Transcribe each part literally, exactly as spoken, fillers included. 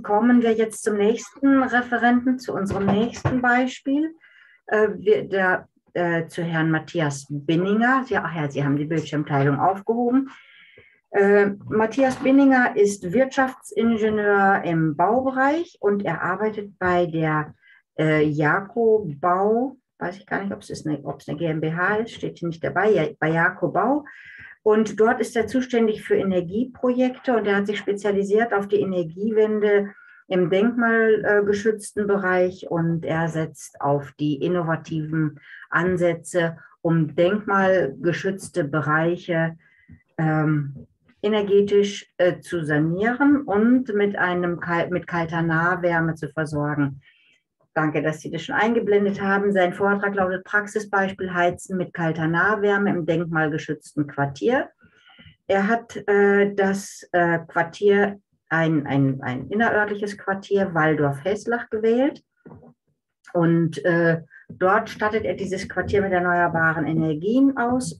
kommen wir jetzt zum nächsten Referenten, zu unserem nächsten Beispiel, äh, wir, der, äh, zu Herrn Matthias Binninger. Sie, ach ja, Sie haben die Bildschirmteilung aufgehoben. Äh, Matthias Binninger ist Wirtschaftsingenieur im Baubereich und er arbeitet bei der äh, Jaco Bau, weiß ich gar nicht, ob es eine, ob es eine GmbH ist, steht hier nicht dabei, ja, bei Jaco Bau. Und dort ist er zuständig für Energieprojekte und er hat sich spezialisiert auf die Energiewende im denkmalgeschützten Bereich und er setzt auf die innovativen Ansätze, um denkmalgeschützte Bereiche ähm, energetisch äh, zu sanieren und mit, einem, mit kalter Nahwärme zu versorgen. Danke, dass Sie das schon eingeblendet haben. Sein Vortrag lautet Praxisbeispiel Heizen mit kalter Nahwärme im denkmalgeschützten Quartier. Er hat äh, das äh, Quartier, ein, ein, ein innerörtliches Quartier, Walldorf-Heslach gewählt. Und äh, dort stattet er dieses Quartier mit erneuerbaren Energien aus,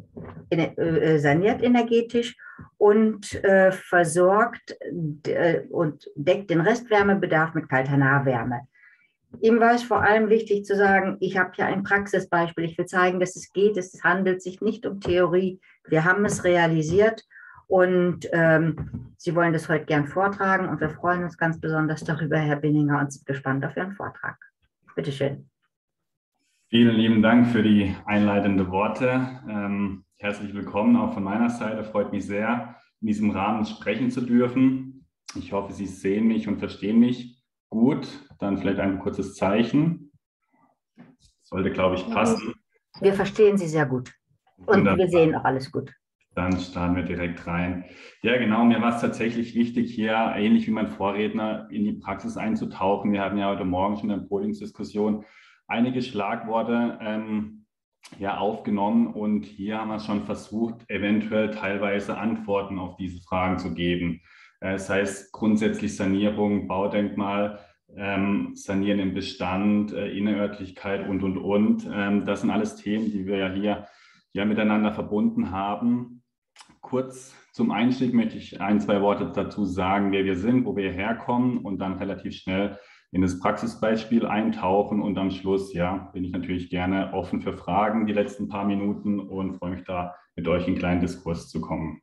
äh, saniert energetisch und äh, versorgt äh, und deckt den Restwärmebedarf mit kalter Nahwärme. Ihm war es vor allem wichtig zu sagen, ich habe hier ein Praxisbeispiel, ich will zeigen, dass es geht, es handelt sich nicht um Theorie, wir haben es realisiert und ähm, Sie wollen das heute gern vortragen und wir freuen uns ganz besonders darüber, Herr Binninger, und sind gespannt auf Ihren Vortrag. Bitte schön. Vielen lieben Dank für die einleitenden Worte. Ähm, herzlich willkommen auch von meiner Seite, freut mich sehr, in diesem Rahmen sprechen zu dürfen. Ich hoffe, Sie sehen mich und verstehen mich gut. Dann vielleicht ein kurzes Zeichen. Sollte, glaube ich, passen. Wir verstehen Sie sehr gut. Und Wunderbar. Wir sehen auch alles gut. Dann starten wir direkt rein. Ja, genau, mir war es tatsächlich wichtig, hier, ähnlich wie mein Vorredner, in die Praxis einzutauchen. Wir hatten ja heute Morgen schon in der Podiumsdiskussion einige Schlagworte ähm, ja, aufgenommen und hier haben wir schon versucht, eventuell teilweise Antworten auf diese Fragen zu geben. Das heißt grundsätzlich Sanierung, Baudenkmal, ähm, Sanieren im Bestand, äh, Innerörtlichkeit und, und, und. Ähm, das sind alles Themen, die wir ja hier ja, miteinander verbunden haben. Kurz zum Einstieg möchte ich ein, zwei Worte dazu sagen, wer wir sind, wo wir herkommen und dann relativ schnell in das Praxisbeispiel eintauchen. Und am Schluss ja, bin ich natürlich gerne offen für Fragen die letzten paar Minuten und freue mich da, mit euch in einen kleinen Diskurs zu kommen.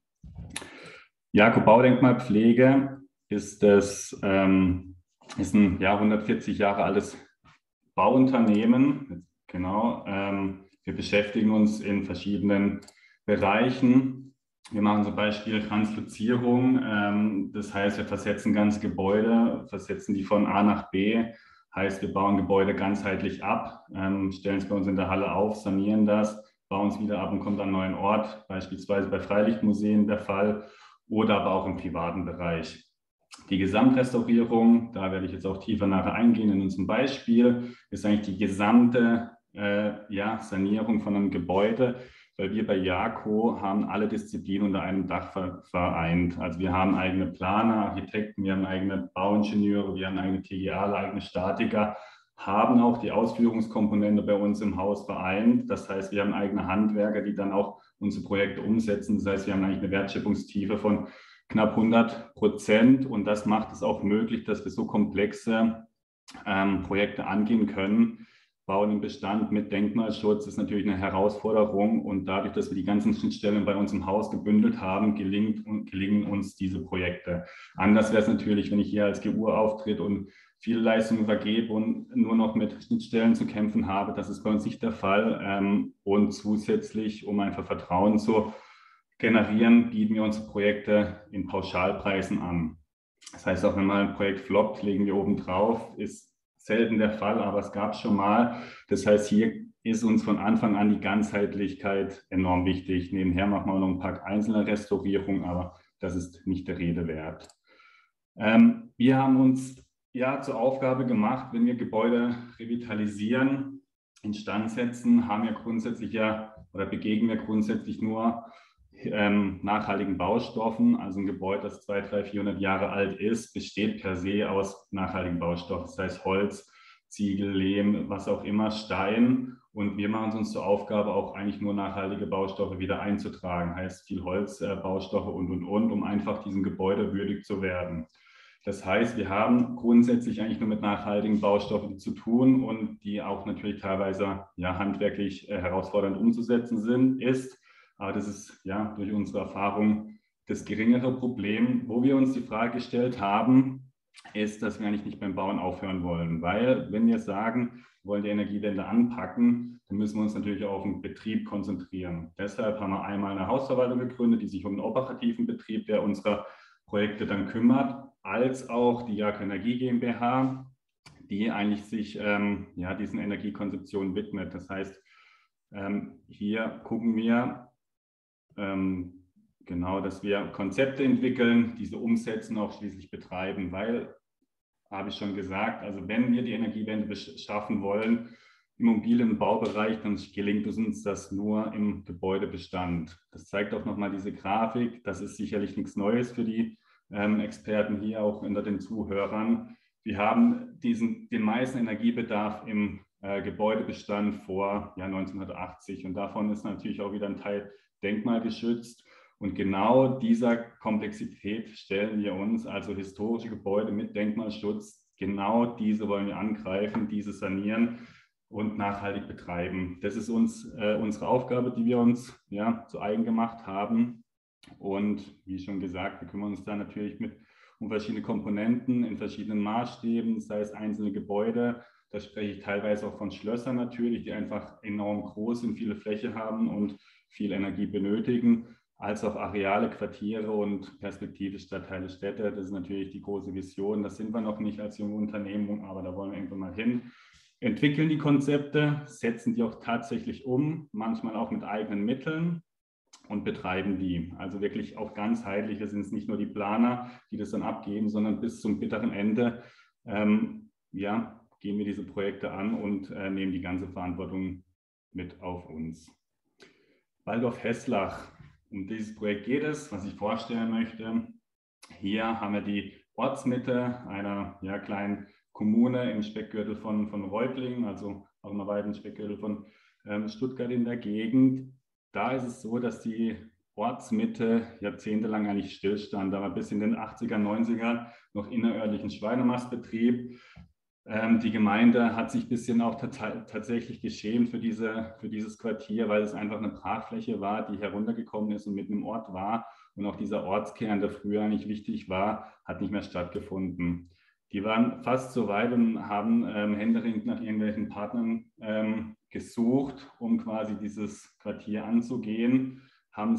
Jaco Baudenkmalpflege ist, das, ähm, ist ein ja, hundertvierzig Jahre altes Bauunternehmen. Genau, ähm, wir beschäftigen uns in verschiedenen Bereichen. Wir machen zum Beispiel Translozierung, ähm, das heißt, wir versetzen ganze Gebäude, versetzen die von A nach B, heißt, wir bauen Gebäude ganzheitlich ab, ähm, stellen es bei uns in der Halle auf, sanieren das, bauen es wieder ab und kommt an einen neuen Ort, beispielsweise bei Freilichtmuseen der Fall oder aber auch im privaten Bereich. Die Gesamtrestaurierung, da werde ich jetzt auch tiefer nachher eingehen in unserem Beispiel, ist eigentlich die gesamte äh, ja, Sanierung von einem Gebäude, weil wir bei Jaco haben alle Disziplinen unter einem Dach vereint. Also wir haben eigene Planer, Architekten, wir haben eigene Bauingenieure, wir haben eigene T G A, eigene Statiker, haben auch die Ausführungskomponente bei uns im Haus vereint. Das heißt, wir haben eigene Handwerker, die dann auch unsere Projekte umsetzen. Das heißt, wir haben eigentlich eine Wertschöpfungstiefe von knapp hundert Prozent und das macht es auch möglich, dass wir so komplexe ähm, Projekte angehen können. Bauen im Bestand mit Denkmalschutz ist natürlich eine Herausforderung und dadurch, dass wir die ganzen Schnittstellen bei uns im Haus gebündelt haben, gelingt, gelingen uns diese Projekte. Anders wäre es natürlich, wenn ich hier als G U auftritt und viele Leistungen vergebe und nur noch mit Schnittstellen zu kämpfen habe. Das ist bei uns nicht der Fall. Und zusätzlich, um einfach Vertrauen zu generieren, bieten wir unsere Projekte in Pauschalpreisen an. Das heißt, auch wenn mal ein Projekt floppt, legen wir oben drauf, ist selten der Fall, aber es gab es schon mal. Das heißt, hier ist uns von Anfang an die Ganzheitlichkeit enorm wichtig. Nebenher machen wir noch ein paar einzelne Restaurierungen, aber das ist nicht der Rede wert. Ähm, wir haben uns ja zur Aufgabe gemacht, wenn wir Gebäude revitalisieren, instand setzen, haben wir grundsätzlich ja oder begegnen wir grundsätzlich nur ähm, nachhaltigen Baustoffen. Also ein Gebäude, das zweihundert, dreihundert, vierhundert Jahre alt ist, besteht per se aus nachhaltigen Baustoffen. Das heißt Holz, Ziegel, Lehm, was auch immer, Stein. Und wir machen es uns zur Aufgabe, auch eigentlich nur nachhaltige Baustoffe wieder einzutragen. Heißt viel Holzbaustoffe äh, und, und, und, um einfach diesem Gebäude würdig zu werden. Das heißt, wir haben grundsätzlich eigentlich nur mit nachhaltigen Baustoffen zu tun und die auch natürlich teilweise ja, handwerklich äh, herausfordernd umzusetzen sind, ist. Aber das ist ja durch unsere Erfahrung das geringere Problem. Wo wir uns die Frage gestellt haben, ist, dass wir eigentlich nicht beim Bauen aufhören wollen. Weil wenn wir sagen, wir wollen die Energiewende anpacken, dann müssen wir uns natürlich auch auf den Betrieb konzentrieren. Deshalb haben wir einmal eine Hausverwaltung gegründet, die sich um den operativen Betrieb der unserer Projekte dann kümmert, als auch die Jaka Energie GmbH, die eigentlich sich ähm, ja, diesen Energiekonzeptionen widmet. Das heißt, ähm, hier gucken wir ähm, genau, dass wir Konzepte entwickeln, diese umsetzen, auch schließlich betreiben, weil, habe ich schon gesagt, also wenn wir die Energiewende schaffen wollen im mobilen Baubereich, dann gelingt es uns das nur im Gebäudebestand. Das zeigt auch nochmal diese Grafik. Das ist sicherlich nichts Neues für die ähm, Experten hier, auch unter den Zuhörern. Wir haben diesen, den meisten Energiebedarf im äh, Gebäudebestand vor ja, neunzehnhundertachtzig und davon ist natürlich auch wieder ein Teil denkmalgeschützt. Und genau dieser Komplexität stellen wir uns, also historische Gebäude mit Denkmalschutz, genau diese wollen wir angreifen, diese sanieren und nachhaltig betreiben. Das ist uns äh, unsere Aufgabe, die wir uns ja, zu eigen gemacht haben. Und wie schon gesagt, wir kümmern uns da natürlich mit um verschiedene Komponenten in verschiedenen Maßstäben, sei es einzelne Gebäude. Da spreche ich teilweise auch von Schlössern natürlich, die einfach enorm groß sind, viele Fläche haben und viel Energie benötigen, als auch Areale, Quartiere und perspektivisch Stadtteile, Städte. Das ist natürlich die große Vision. Das sind wir noch nicht als junge Unternehmung, aber da wollen wir irgendwann mal hin. Entwickeln die Konzepte, setzen die auch tatsächlich um, manchmal auch mit eigenen Mitteln und betreiben die. Also wirklich auch ganzheitlich. Wir sind es nicht nur die Planer, die das dann abgeben, sondern bis zum bitteren Ende ähm, ja, gehen wir diese Projekte an und äh, nehmen die ganze Verantwortung mit auf uns. Waldorf-Hesslach. Um dieses Projekt geht es, was ich vorstellen möchte. Hier haben wir die Ortsmitte einer ja, kleinen Kommune im Speckgürtel von, von Reutlingen, also auch im weiten Speckgürtel von ähm, Stuttgart in der Gegend. Da ist es so, dass die Ortsmitte jahrzehntelang eigentlich stillstand. Da war bis in den achtziger, neunziger noch innerörtlichen Schweinemastbetrieb. Ähm, die Gemeinde hat sich ein bisschen auch tatsächlich geschämt für, diese, für dieses Quartier, weil es einfach eine Brachfläche war, die heruntergekommen ist und mitten im Ort war. Und auch dieser Ortskern, der früher eigentlich wichtig war, hat nicht mehr stattgefunden. Die waren fast so weit und haben ähm, händeringend nach irgendwelchen Partnern ähm, gesucht, um quasi dieses Quartier anzugehen, haben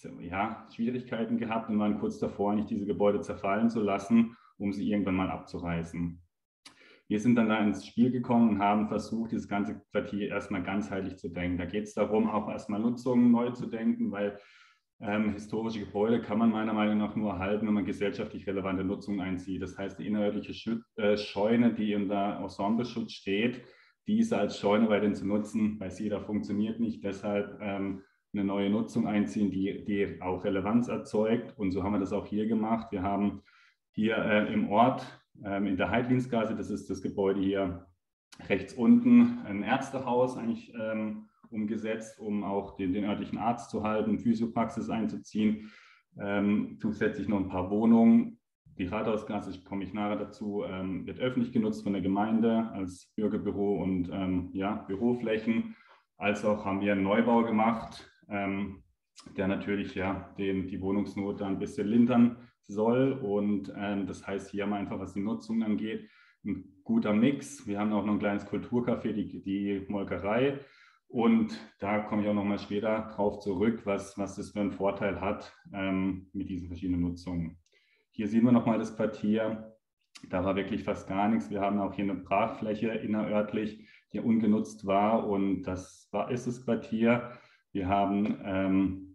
ja, Schwierigkeiten gehabt und waren kurz davor, nicht diese Gebäude zerfallen zu lassen, um sie irgendwann mal abzureißen. Wir sind dann da ins Spiel gekommen und haben versucht, dieses ganze Quartier erstmal ganzheitlich zu denken. Da geht es darum, auch erstmal Nutzungen neu zu denken, weil ähm, historische Gebäude kann man meiner Meinung nach nur erhalten, wenn man gesellschaftlich relevante Nutzungen einzieht. Das heißt, die innerörtliche Schü äh, Scheune, die unter Ensembleschutz steht, diese als Scheune weiterhin zu nutzen, weiß jeder, funktioniert nicht. Deshalb ähm, eine neue Nutzung einziehen, die, die auch Relevanz erzeugt. Und so haben wir das auch hier gemacht. Wir haben hier äh, im Ort ähm, in der Heidlinsgasse, das ist das Gebäude hier rechts unten, ein Ärztehaus eigentlich ähm, umgesetzt, um auch den, den örtlichen Arzt zu halten, Physiopraxis einzuziehen. Ähm, zusätzlich noch ein paar Wohnungen. Die Rathausgasse, ich komme ich nachher dazu, ähm, wird öffentlich genutzt von der Gemeinde als Bürgerbüro und ähm, ja, Büroflächen. Als auch haben wir einen Neubau gemacht, ähm, der natürlich ja, den, die Wohnungsnot da ein bisschen lindern soll. Und ähm, das heißt, hier haben wir einfach, was die Nutzung angeht, ein guter Mix. Wir haben auch noch ein kleines Kulturcafé, die, die Molkerei. Und da komme ich auch noch mal später drauf zurück, was, was das für einen Vorteil hat ähm, mit diesen verschiedenen Nutzungen. Hier sehen wir noch mal das Quartier. Da war wirklich fast gar nichts. Wir haben auch hier eine Brachfläche innerörtlich, die ungenutzt war. Und das war, ist das Quartier. Wir haben ähm,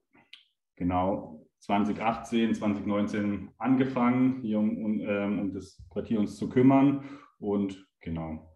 genau zwanzig achtzehn, zwanzig neunzehn angefangen, hier um, um, um das Quartier uns zu kümmern. Und genau.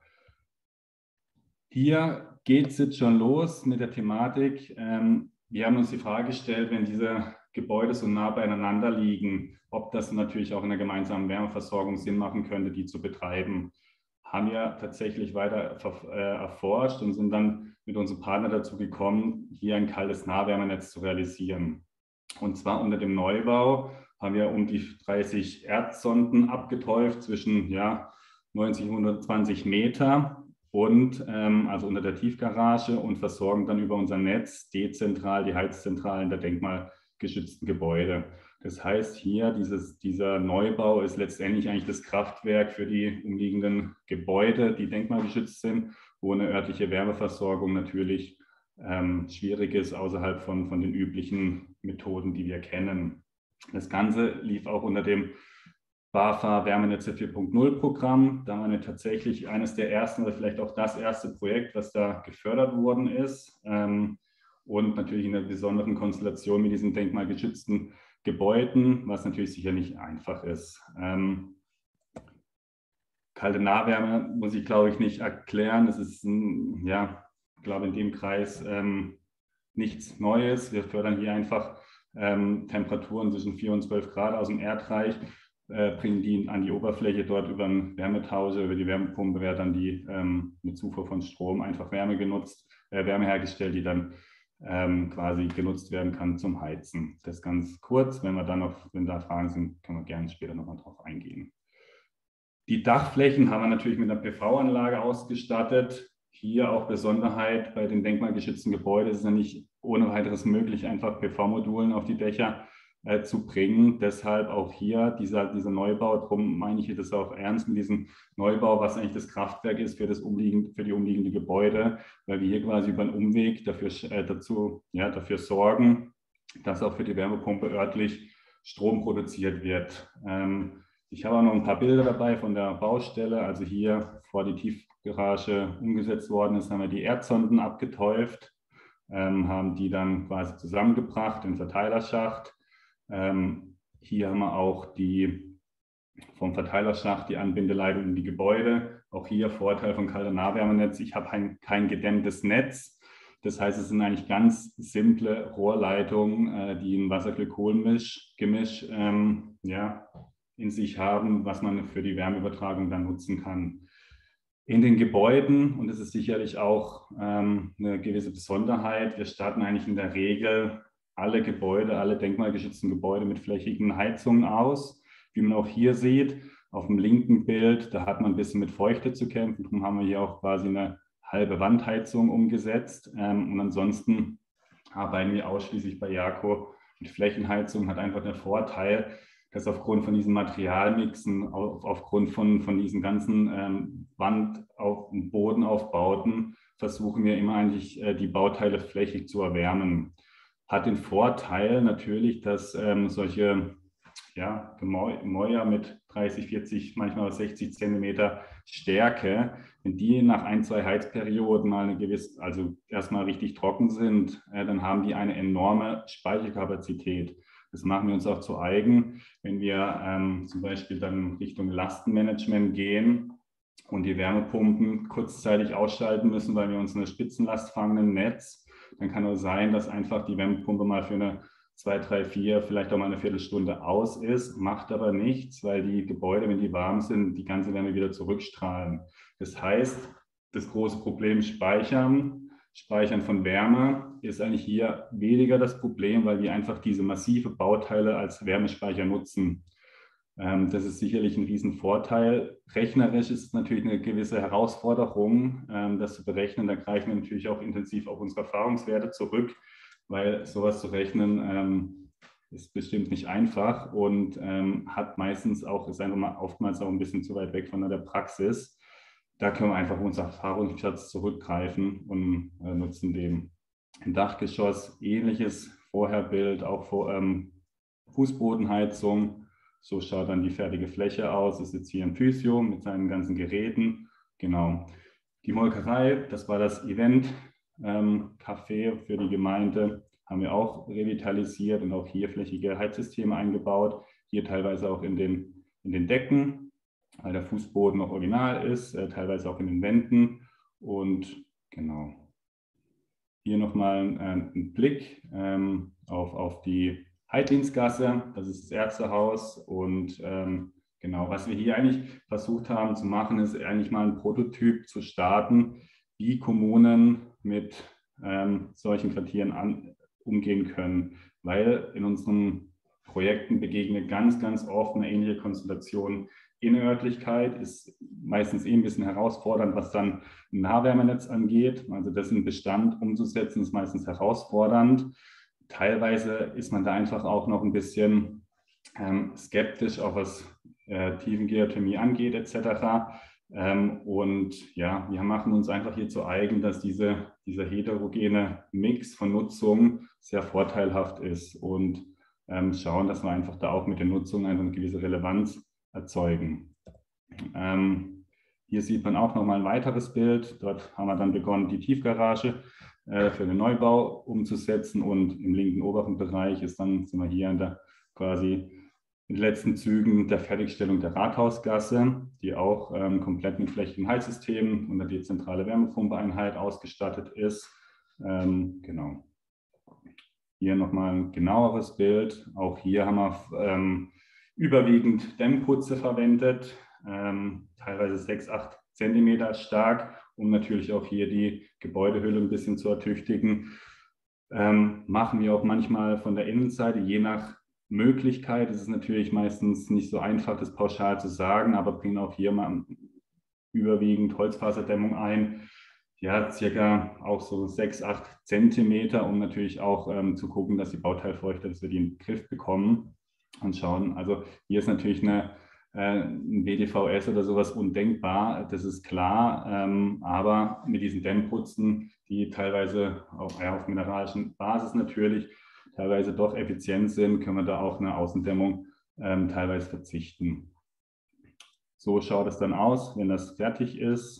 Hier geht es jetzt schon los mit der Thematik. Ähm, wir haben uns die Frage gestellt, wenn diese Gebäude so nah beieinander liegen, ob das natürlich auch in der gemeinsamen Wärmeversorgung Sinn machen könnte, die zu betreiben. Haben wir tatsächlich weiter äh, erforscht und sind dann mit unserem Partner dazu gekommen, hier ein kaltes Nahwärmenetz zu realisieren. Und zwar unter dem Neubau haben wir um die dreißig Erdsonden abgeteuft zwischen ja, neunzig und hundertzwanzig Meter und ähm, also unter der Tiefgarage und versorgen dann über unser Netz dezentral die Heizzentralen der denkmalgeschützten Gebäude. Das heißt, hier dieses, dieser Neubau ist letztendlich eigentlich das Kraftwerk für die umliegenden Gebäude, die denkmalgeschützt sind, wo eine örtliche Wärmeversorgung natürlich ähm, schwierig ist, außerhalb von, von den üblichen Methoden, die wir kennen. Das Ganze lief auch unter dem BAFA Wärmenetze vier Punkt null Programm. Da war tatsächlich eines der ersten oder vielleicht auch das erste Projekt, was da gefördert worden ist. Ähm, und natürlich in einer besonderen Konstellation mit diesen denkmalgeschützten Gebäuden, was natürlich sicher nicht einfach ist. Ähm, kalte Nahwärme muss ich, glaube ich, nicht erklären. Das ist, ein, ja, ich glaube, in dem Kreis ähm, nichts Neues. Wir fördern hier einfach ähm, Temperaturen zwischen vier und zwölf Grad aus dem Erdreich, äh, bringen die an die Oberfläche, dort über einen Wärmetauscher, über die Wärmepumpe wird dann die ähm, mit Zufuhr von Strom einfach Wärme genutzt, äh, Wärme hergestellt, die dann ähm, quasi genutzt werden kann zum Heizen. Das ganz kurz, wenn wir dann noch, wenn da Fragen sind, können wir gerne später nochmal drauf eingehen. Die Dachflächen haben wir natürlich mit einer P V-Anlage ausgestattet. Hier auch Besonderheit bei den denkmalgeschützten Gebäuden ist es ja nicht ohne weiteres möglich, einfach P V-Modulen auf die Dächer äh, zu bringen. Deshalb auch hier dieser, dieser Neubau. Darum meine ich das auch ernst mit diesem Neubau, was eigentlich das Kraftwerk ist für, das umliegende, für die umliegenden Gebäude, weil wir hier quasi über einen Umweg dafür, äh, dazu, ja, dafür sorgen, dass auch für die Wärmepumpe örtlich Strom produziert wird. Ähm, Ich habe auch noch ein paar Bilder dabei von der Baustelle. Also hier vor die Tiefgarage umgesetzt worden ist, haben wir die Erdsonden abgeteuft, ähm, haben die dann quasi zusammengebracht, den Verteilerschacht. Ähm, hier haben wir auch die vom Verteilerschacht die Anbindeleitung in die Gebäude. Auch hier Vorteil von kalter Nahwärmenetz. Ich habe ein, kein gedämmtes Netz. Das heißt, es sind eigentlich ganz simple Rohrleitungen, äh, die ein Wasser-Glykol-Gemisch ähm, ja, in sich haben, was man für die Wärmeübertragung dann nutzen kann. In den Gebäuden, und das ist sicherlich auch ähm, eine gewisse Besonderheit, wir starten eigentlich in der Regel alle Gebäude, alle denkmalgeschützten Gebäude mit flächigen Heizungen aus. Wie man auch hier sieht, auf dem linken Bild, da hat man ein bisschen mit Feuchte zu kämpfen, darum haben wir hier auch quasi eine halbe Wandheizung umgesetzt. Ähm, und ansonsten arbeiten wir ausschließlich bei Jaco mit Flächenheizung, hat einfach den Vorteil, dass aufgrund von diesen Materialmixen, auf, aufgrund von, von diesen ganzen ähm, Wand- auf Bodenaufbauten, versuchen wir immer eigentlich äh, die Bauteile flächig zu erwärmen. Hat den Vorteil natürlich, dass ähm, solche ja, Gemäuer mit dreißig, vierzig, manchmal sechzig Zentimeter Stärke, wenn die nach ein, zwei Heizperioden mal eine gewisse, also erstmal richtig trocken sind, äh, dann haben die eine enorme Speicherkapazität. Das machen wir uns auch zu eigen, wenn wir ähm, zum Beispiel dann Richtung Lastenmanagement gehen und die Wärmepumpen kurzzeitig ausschalten müssen, weil wir uns eine Spitzenlast fangen im Netz. Dann kann es sein, dass einfach die Wärmepumpe mal für eine zwei, drei, vier, vielleicht auch mal eine Viertelstunde aus ist, macht aber nichts, weil die Gebäude, wenn die warm sind, die ganze Wärme wieder zurückstrahlen. Das heißt, das große Problem Speichern, Speichern von Wärme ist eigentlich hier weniger das Problem, weil wir einfach diese massive Bauteile als Wärmespeicher nutzen. Ähm, das ist sicherlich ein Riesenvorteil. Rechnerisch ist es natürlich eine gewisse Herausforderung, ähm, das zu berechnen. Da greifen wir natürlich auch intensiv auf unsere Erfahrungswerte zurück, weil sowas zu rechnen ähm, ist bestimmt nicht einfach und ähm, hat meistens auch, ist einfach mal oftmals auch ein bisschen zu weit weg von der Praxis. Da können wir einfach auf unseren Erfahrungsschatz zurückgreifen und äh, nutzen den. Im Dachgeschoss ähnliches Vorherbild, auch vor, ähm, Fußbodenheizung. So schaut dann die fertige Fläche aus. Das ist jetzt hier ein Physio mit seinen ganzen Geräten. Genau. Die Molkerei, das war das Event. Ähm, Café für die Gemeinde haben wir auch revitalisiert und auch hier flächige Heizsysteme eingebaut. Hier teilweise auch in den, in den Decken, weil der Fußboden noch original ist, äh, teilweise auch in den Wänden. Und genau. Hier nochmal äh, ein Blick ähm, auf, auf die Heidlinsgasse. Das ist das Ärztehaus. Und ähm, genau, was wir hier eigentlich versucht haben zu machen, ist eigentlich mal ein Prototyp zu starten, wie Kommunen mit ähm, solchen Quartieren an, umgehen können. Weil in unseren Projekten begegnet ganz, ganz oft eine ähnliche Konstellation. Innerörtlichkeit ist meistens eh ein bisschen herausfordernd, was dann ein Nahwärmenetz angeht. Also das im Bestand umzusetzen, ist meistens herausfordernd. Teilweise ist man da einfach auch noch ein bisschen ähm, skeptisch, auch was äh, Tiefengeothermie angeht et cetera. Ähm, und ja, wir machen uns einfach hier zu eigen, dass diese, dieser heterogene Mix von Nutzung sehr vorteilhaft ist und ähm, schauen, dass wir einfach da auch mit der Nutzung einfach eine gewisse Relevanz erzeugen. Ähm, hier sieht man auch nochmal ein weiteres Bild. Dort haben wir dann begonnen, die Tiefgarage äh, für den Neubau umzusetzen und im linken oberen Bereich ist dann, sind wir hier in der quasi in den letzten Zügen der Fertigstellung der Rathausgasse, die auch ähm, komplett mit flächigen Heizsystemen und einer dezentrale Wärmepumpeeinheit ausgestattet ist. Ähm, genau. Hier nochmal ein genaueres Bild. Auch hier haben wir ähm, überwiegend Dämmputze verwendet, ähm, teilweise sechs, acht Zentimeter stark, um natürlich auch hier die Gebäudehülle ein bisschen zu ertüchtigen. Ähm, machen wir auch manchmal von der Innenseite, je nach Möglichkeit. Es ist natürlich meistens nicht so einfach, das pauschal zu sagen, aber bringen auch hier mal überwiegend Holzfaserdämmung ein. Ja, circa auch so sechs, acht Zentimeter, um natürlich auch ähm, zu gucken, dass die Bauteilfeuchte, dass wir die in den Griff bekommen und schauen. Also hier ist natürlich eine, äh, ein W D V S oder sowas undenkbar, das ist klar, ähm, aber mit diesen Dämmputzen, die teilweise auch ja, auf mineralischen Basis natürlich teilweise doch effizient sind, können wir da auf eine Außendämmung ähm, teilweise verzichten. So schaut es dann aus, wenn das fertig ist.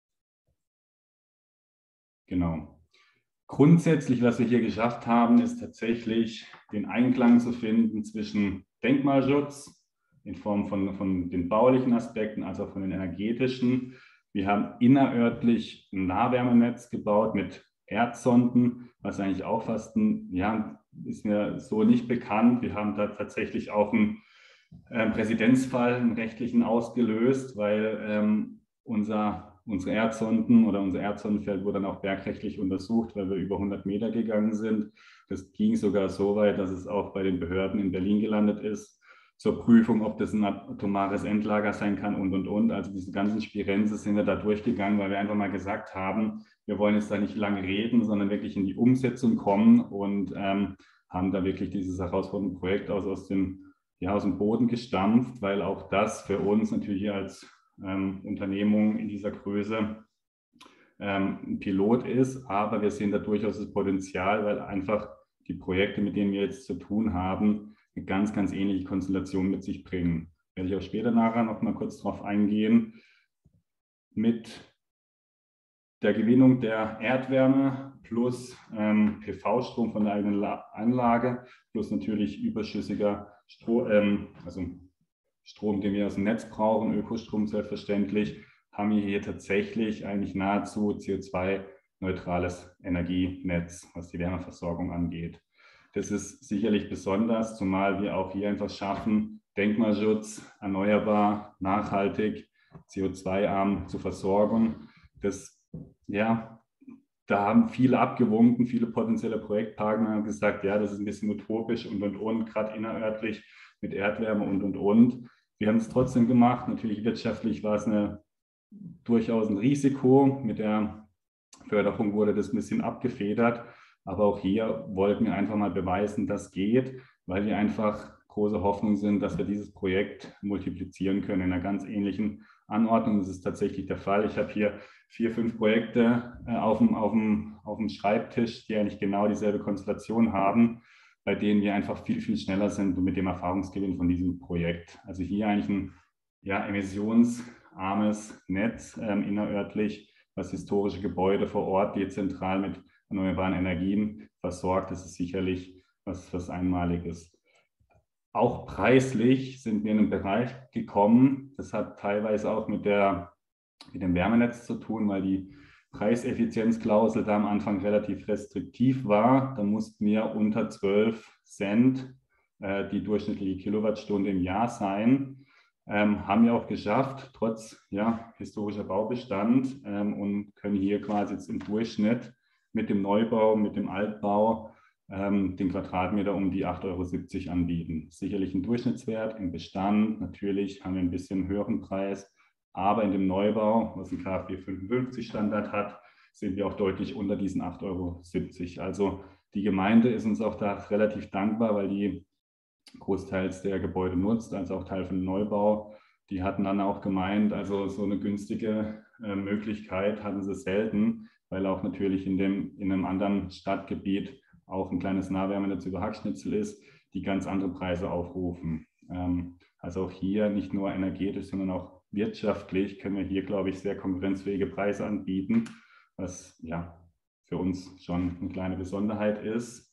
Genau. Grundsätzlich, was wir hier geschafft haben, ist tatsächlich den Einklang zu finden zwischen Denkmalschutz in Form von, von den baulichen Aspekten, als auch von den energetischen. Wir haben innerörtlich ein Nahwärmenetz gebaut mit Erdsonden, was eigentlich auch fast ein, ja, ist mir so nicht bekannt. Wir haben da tatsächlich auch einen äh, Präzedenzfall, einen rechtlichen ausgelöst, weil ähm, unser Unsere Erdsonden oder unser Erdsondenfeld wurde dann auch bergrechtlich untersucht, weil wir über hundert Meter gegangen sind. Das ging sogar so weit, dass es auch bei den Behörden in Berlin gelandet ist, zur Prüfung, ob das ein atomares Endlager sein kann und, und, und. Also diese ganzen Spirenze sind wir da durchgegangen, weil wir einfach mal gesagt haben, wir wollen jetzt da nicht lange reden, sondern wirklich in die Umsetzung kommen und ähm, haben da wirklich dieses herausfordernde Projekt aus, aus, dem, ja, aus dem Boden gestampft, weil auch das für uns natürlich als Ähm, Unternehmung in dieser Größe ähm, ein Pilot ist, aber wir sehen da durchaus das Potenzial, weil einfach die Projekte, mit denen wir jetzt zu tun haben, eine ganz, ganz ähnliche Konstellation mit sich bringen. Werde ich auch später nachher noch mal kurz darauf eingehen. Mit der Gewinnung der Erdwärme plus ähm, P V-Strom von der eigenen Anlage plus natürlich überschüssiger Strom, ähm, also Strom, den wir aus dem Netz brauchen, Ökostrom selbstverständlich, haben wir hier tatsächlich eigentlich nahezu C O zwei neutrales Energienetz, was die Wärmeversorgung angeht. Das ist sicherlich besonders, zumal wir auch hier einfach schaffen, Denkmalschutz, erneuerbar, nachhaltig, C O zwei arm zu versorgen. Das, ja, da haben viele abgewunken, viele potenzielle Projektpartner haben gesagt, ja, das ist ein bisschen utopisch und, und, und, gerade innerörtlich mit Erdwärme und, und, und. Wir haben es trotzdem gemacht. Natürlich wirtschaftlich war es eine, durchaus ein Risiko. Mit der Förderung wurde das ein bisschen abgefedert. Aber auch hier wollten wir einfach mal beweisen, dass geht, weil wir einfach große Hoffnung sind, dass wir dieses Projekt multiplizieren können in einer ganz ähnlichen Anordnung. Das ist tatsächlich der Fall. Ich habe hier vier, fünf Projekte äh, auf dem, auf dem, auf dem Schreibtisch, die eigentlich genau dieselbe Konstellation haben, bei denen wir einfach viel, viel schneller sind mit dem Erfahrungsgewinn von diesem Projekt. Also hier eigentlich ein ja, emissionsarmes Netz ähm, innerörtlich, was historische Gebäude vor Ort dezentral mit erneuerbaren Energien versorgt. Das ist sicherlich was, was Einmaliges. Auch preislich sind wir in einen Bereich gekommen. Das hat teilweise auch mit, der, mit dem Wärmenetz zu tun, weil die Preiseffizienzklausel da am Anfang relativ restriktiv war. Da mussten wir unter zwölf Cent äh, die durchschnittliche Kilowattstunde im Jahr sein. Ähm, haben wir auch geschafft, trotz ja, historischer Baubestand ähm, und können hier quasi jetzt im Durchschnitt mit dem Neubau, mit dem Altbau ähm, den Quadratmeter um die acht Euro siebzig anbieten. Sicherlich ein Durchschnittswert im Bestand. Natürlich haben wir ein bisschen höheren Preis, aber in dem Neubau, was ein KfW fünfundfünfzig Standard hat, sind wir auch deutlich unter diesen acht Euro siebzig. Also die Gemeinde ist uns auch da relativ dankbar, weil die großteils der Gebäude nutzt, also auch Teil von Neubau. Die hatten dann auch gemeint, also so eine günstige äh, Möglichkeit hatten sie selten, weil auch natürlich in, dem, in einem anderen Stadtgebiet auch ein kleines Nahwärmenetz über Hackschnitzel ist, die ganz andere Preise aufrufen. Ähm, also auch hier nicht nur energetisch, sondern auch wirtschaftlich können wir hier, glaube ich, sehr konkurrenzfähige Preise anbieten, was ja für uns schon eine kleine Besonderheit ist.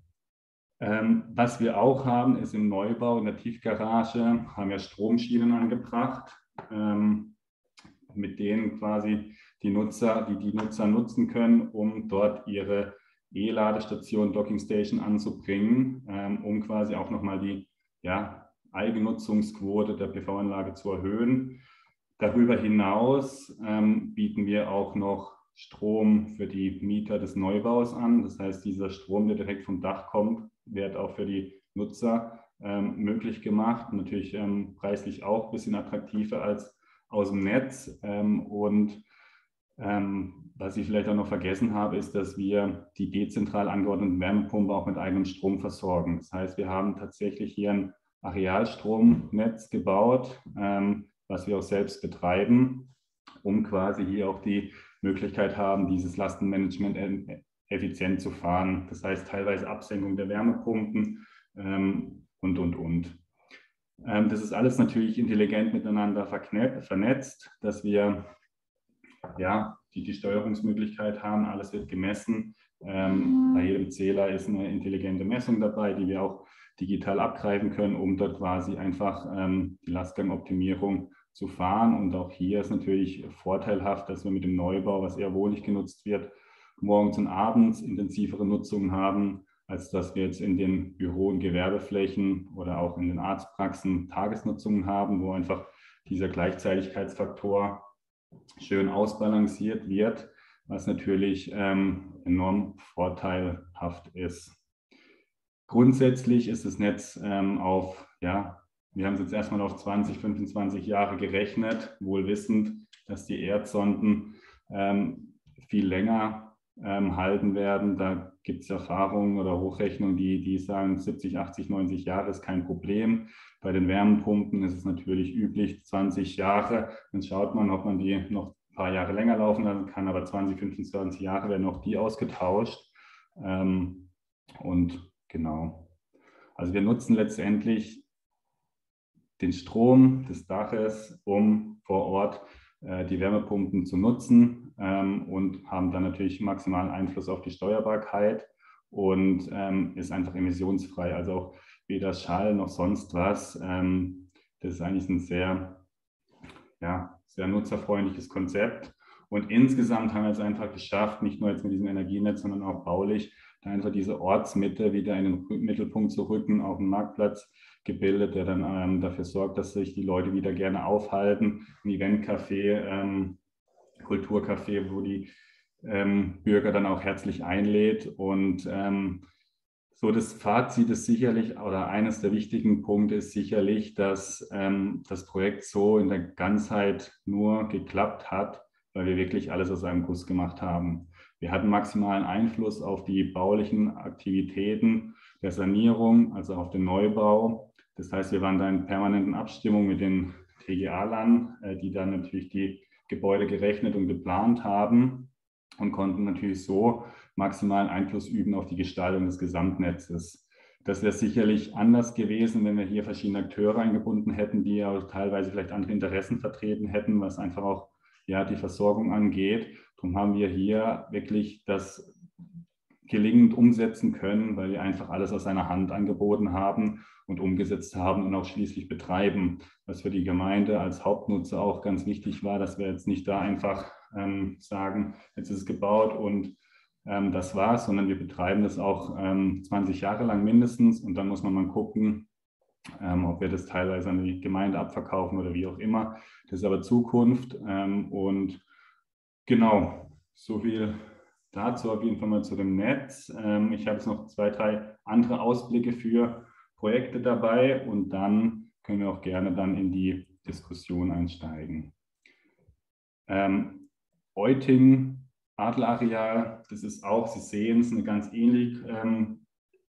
Ähm, was wir auch haben, ist im Neubau, in der Tiefgarage, haben wir Stromschienen angebracht, ähm, mit denen quasi die Nutzer, die die Nutzer nutzen können, um dort ihre E-Ladestation, Dockingstation anzubringen, ähm, um quasi auch nochmal die ja, Eigennutzungsquote der P V-Anlage zu erhöhen. Darüber hinaus ähm, bieten wir auch noch Strom für die Mieter des Neubaus an. Das heißt, dieser Strom, der direkt vom Dach kommt, wird auch für die Nutzer ähm, möglich gemacht. Natürlich ähm, preislich auch ein bisschen attraktiver als aus dem Netz. Ähm, und ähm, was ich vielleicht auch noch vergessen habe, ist, dass wir die dezentral angeordneten Wärmepumpen auch mit eigenem Strom versorgen. Das heißt, wir haben tatsächlich hier ein Arealstromnetz gebaut, ähm, was wir auch selbst betreiben, um quasi hier auch die Möglichkeit haben, dieses Lastenmanagement effizient zu fahren. Das heißt teilweise Absenkung der Wärmepumpen ähm, und, und, und. Ähm, das ist alles natürlich intelligent miteinander vernetzt, dass wir ja, die, die Steuerungsmöglichkeit haben. Alles wird gemessen. Ähm, bei jedem Zähler ist eine intelligente Messung dabei, die wir auch digital abgreifen können, um dort quasi einfach ähm, die Lastgangoptimierung zu fahren. Und auch hier ist natürlich vorteilhaft, dass wir mit dem Neubau, was eher wohlig genutzt wird, morgens und abends intensivere Nutzungen haben, als dass wir jetzt in den Büro- und Gewerbeflächen oder auch in den Arztpraxen Tagesnutzungen haben, wo einfach dieser Gleichzeitigkeitsfaktor schön ausbalanciert wird, was natürlich ähm, enorm vorteilhaft ist. Grundsätzlich ist das Netz ähm, auf, ja, wir haben es jetzt erstmal auf zwanzig, fünfundzwanzig Jahre gerechnet, wohl wissend, dass die Erdsonden ähm, viel länger ähm, halten werden. Da gibt es Erfahrungen oder Hochrechnungen, die, die sagen, siebzig, achtzig, neunzig Jahre ist kein Problem. Bei den Wärmepumpen ist es natürlich üblich, zwanzig Jahre. Dann schaut man, ob man die noch ein paar Jahre länger laufen lassen kann, aber zwanzig, fünfundzwanzig Jahre werden auch die ausgetauscht. Ähm, und genau. Also wir nutzen letztendlich den Strom des Daches, um vor Ort äh, die Wärmepumpen zu nutzen ähm, und haben dann natürlich maximalen Einfluss auf die Steuerbarkeit und ähm, ist einfach emissionsfrei. Also auch weder Schall noch sonst was. Ähm, das ist eigentlich ein sehr, ja, sehr nutzerfreundliches Konzept. Und insgesamt haben wir es einfach geschafft, nicht nur jetzt mit diesem Energienetz, sondern auch baulich, da einfach diese Ortsmitte wieder in den Mittelpunkt zu rücken, auf dem Marktplatz gebildet, der dann ähm, dafür sorgt, dass sich die Leute wieder gerne aufhalten. Ein Eventcafé, ähm, Kulturcafé, wo die ähm, Bürger dann auch herzlich einlädt. Und ähm, so das Fazit ist sicherlich, oder eines der wichtigen Punkte ist sicherlich, dass ähm, das Projekt so in der Ganzheit nur geklappt hat, weil wir wirklich alles aus einem Guss gemacht haben. Wir hatten maximalen Einfluss auf die baulichen Aktivitäten der Sanierung, also auf den Neubau. Das heißt, wir waren da in permanenten Abstimmung mit den T G A-Lern, äh, die dann natürlich die Gebäude gerechnet und geplant haben und konnten natürlich so maximalen Einfluss üben auf die Gestaltung des Gesamtnetzes. Das wäre sicherlich anders gewesen, wenn wir hier verschiedene Akteure eingebunden hätten, die ja teilweise vielleicht andere Interessen vertreten hätten, was einfach auch ja, die Versorgung angeht. Darum haben wir hier wirklich das gelingend umsetzen können, weil wir einfach alles aus einer Hand angeboten haben und umgesetzt haben und auch schließlich betreiben. Was für die Gemeinde als Hauptnutzer auch ganz wichtig war, dass wir jetzt nicht da einfach ähm, sagen, jetzt ist es gebaut und ähm, das war's, sondern wir betreiben das auch ähm, zwanzig Jahre lang mindestens und dann muss man mal gucken, ähm, ob wir das teilweise an die Gemeinde abverkaufen oder wie auch immer. Das ist aber Zukunft ähm, und genau, so viel dazu auf jeden Fall mal zu dem Netz. Ähm, ich habe jetzt noch zwei, drei andere Ausblicke für Projekte dabei und dann können wir auch gerne dann in die Diskussion einsteigen. Ähm, Euting, Adlerareal, das ist auch, Sie sehen es, eine ganz ähnliche ähm,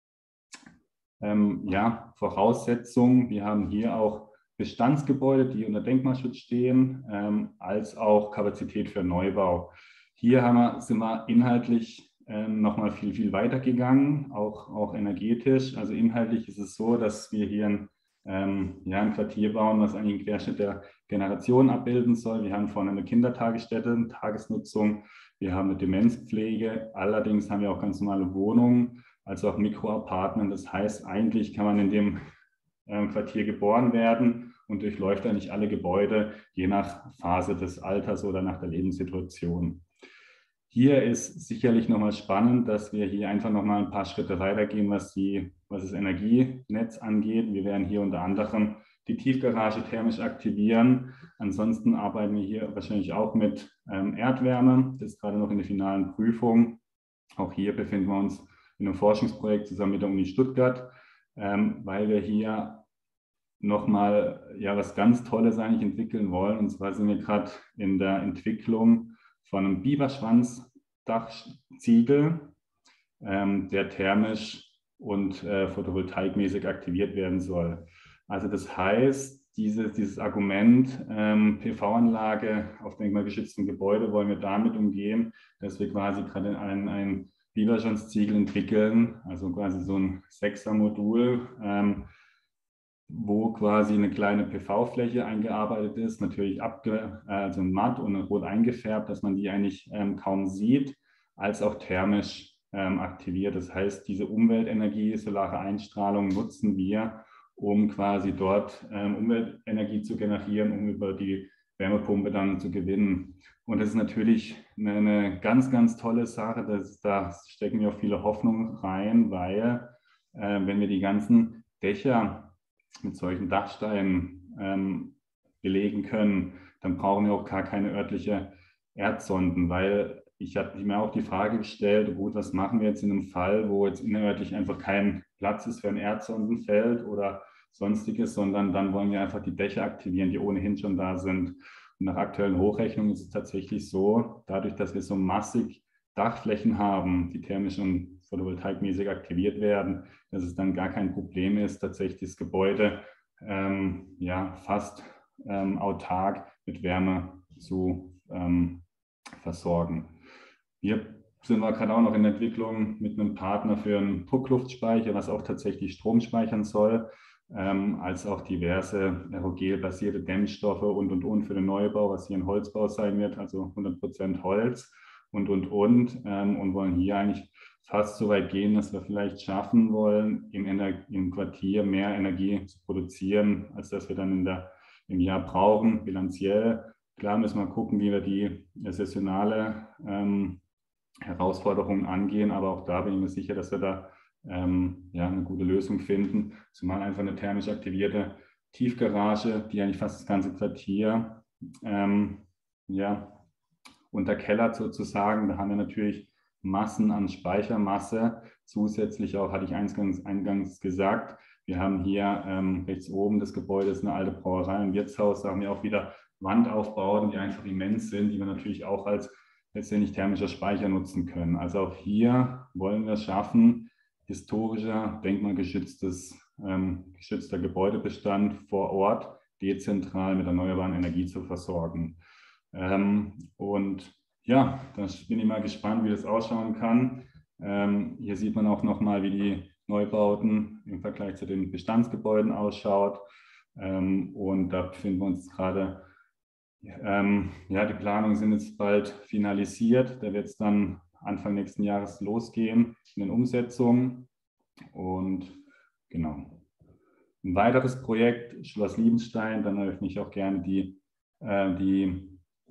ähm, ja, Voraussetzung. Wir haben hier auch Bestandsgebäude, die unter Denkmalschutz stehen, ähm, als auch Kapazität für Neubau. Hier haben wir, sind wir inhaltlich ähm, nochmal viel, viel weiter gegangen, auch, auch energetisch. Also inhaltlich ist es so, dass wir hier ein, ähm, ja, ein Quartier bauen, was eigentlich einen Querschnitt der Generation abbilden soll. Wir haben vorne eine Kindertagesstätte, eine Tagesnutzung. Wir haben eine Demenzpflege. Allerdings haben wir auch ganz normale Wohnungen, also auch Mikroapartment. Das heißt, eigentlich kann man in dem ähm, Quartier geboren werden und durchläuft eigentlich alle Gebäude, je nach Phase des Alters oder nach der Lebenssituation. Hier ist sicherlich nochmal spannend, dass wir hier einfach nochmal ein paar Schritte weitergehen, was, die, was das Energienetz angeht. Wir werden hier unter anderem die Tiefgarage thermisch aktivieren. Ansonsten arbeiten wir hier wahrscheinlich auch mit ähm, Erdwärme. Das ist gerade noch in der finalen Prüfung. Auch hier befinden wir uns in einem Forschungsprojekt zusammen mit der Uni Stuttgart, ähm, weil wir hier nochmal ja, was ganz Tolles eigentlich entwickeln wollen. Und zwar sind wir gerade in der Entwicklung von einem Biberschwanzdachziegel, ähm, der thermisch und äh, photovoltaikmäßig aktiviert werden soll. Also das heißt, diese, dieses Argument ähm, P V-Anlage auf denkmalgeschütztem Gebäude wollen wir damit umgehen, dass wir quasi gerade ein, ein Biberschwanzziegel entwickeln, also quasi so ein Sechser-Modul, ähm, wo quasi eine kleine P V-Fläche eingearbeitet ist, natürlich abge, also matt und rot eingefärbt, dass man die eigentlich ähm, kaum sieht, als auch thermisch ähm, aktiviert. Das heißt, diese Umweltenergie, solare Einstrahlung nutzen wir, um quasi dort ähm, Umweltenergie zu generieren, um über die Wärmepumpe dann zu gewinnen. Und das ist natürlich eine, eine ganz, ganz tolle Sache. Das, da stecken wir auch viele Hoffnungen rein, weil äh, wenn wir die ganzen Dächer mit solchen Dachsteinen ähm, belegen können, dann brauchen wir auch gar keine örtliche Erdsonden, weil ich hatte mir auch die Frage gestellt, gut, was machen wir jetzt in einem Fall, wo jetzt innerörtlich einfach kein Platz ist für ein Erdsondenfeld oder sonstiges, sondern dann wollen wir einfach die Dächer aktivieren, die ohnehin schon da sind. Und nach aktuellen Hochrechnungen ist es tatsächlich so, dadurch, dass wir so massig Dachflächen haben, die thermisch und photovoltaikmäßig aktiviert werden, dass es dann gar kein Problem ist, tatsächlich das Gebäude ähm, ja, fast ähm, autark mit Wärme zu ähm, versorgen. Wir sind wir gerade auch noch in der Entwicklung mit einem Partner für einen Druckluftspeicher, was auch tatsächlich Strom speichern soll, ähm, als auch diverse aerogel-basierte Dämmstoffe und, und, und für den Neubau, was hier ein Holzbau sein wird, also hundert Prozent Holz und, und, und, ähm, und wollen hier eigentlich fast so weit gehen, dass wir vielleicht schaffen wollen, im, im Quartier mehr Energie zu produzieren, als dass wir dann in der, im Jahr brauchen, bilanziell. Klar müssen wir gucken, wie wir die saisonale ähm, Herausforderungen angehen, aber auch da bin ich mir sicher, dass wir da ähm, ja, eine gute Lösung finden. Zumal einfach eine thermisch aktivierte Tiefgarage, die eigentlich fast das ganze Quartier ähm, ja, unterkellert sozusagen. Da haben wir natürlich Massen an Speichermasse. Zusätzlich auch, hatte ich eingangs, eingangs gesagt, wir haben hier ähm, rechts oben des Gebäudes eine alte Brauerei, ein Wirtshaus. Da haben wir auch wieder Wandaufbauten, die einfach immens sind, die wir natürlich auch als letztendlich thermischer Speicher nutzen können. Also auch hier wollen wir es schaffen, historischer, denkmalgeschütztes, ähm, geschützter Gebäudebestand vor Ort dezentral mit erneuerbaren Energie zu versorgen. Ähm, und ja, da bin ich mal gespannt, wie das ausschauen kann. Ähm, hier sieht man auch nochmal, wie die Neubauten im Vergleich zu den Bestandsgebäuden ausschaut. Ähm, und da befinden wir uns gerade, ähm, ja, die Planungen sind jetzt bald finalisiert. Da wird es dann Anfang nächsten Jahres losgehen in den Umsetzungen. Und genau. Ein weiteres Projekt, Schloss Liebenstein, dann eröffne ich auch gerne die, äh, die